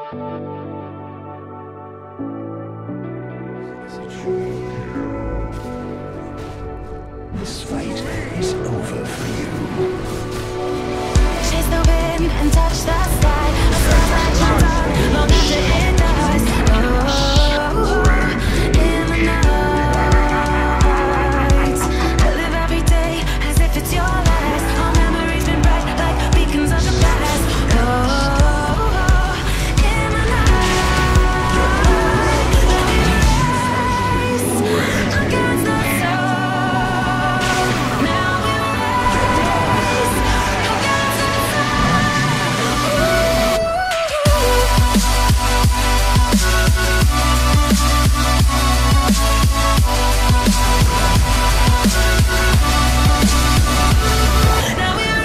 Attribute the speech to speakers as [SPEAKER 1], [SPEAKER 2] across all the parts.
[SPEAKER 1] This fight is over for you.
[SPEAKER 2] Chase the wind and touch the sky. A star like my dark, long after it dies. Oh, in the night, I live every day as if it's your last. Our memories been bright like beacons of the past. Oh, in the night, now we race against the sun. Now we race against the Now we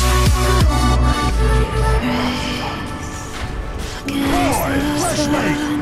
[SPEAKER 1] Boy, let's make